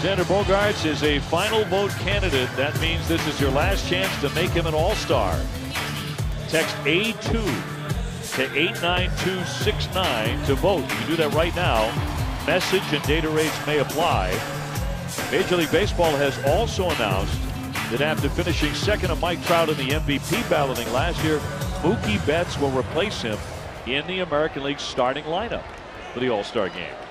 Xander Bogaerts is a final vote candidate. That means this is your last chance to make him an all-star. Text A2 to 89269 to vote. You can do that right now. Message and data rates may apply. Major League Baseball has also announced that after finishing second to Mike Trout in the MVP balloting last year, Mookie Betts will replace him in the American League starting lineup for the All-Star game.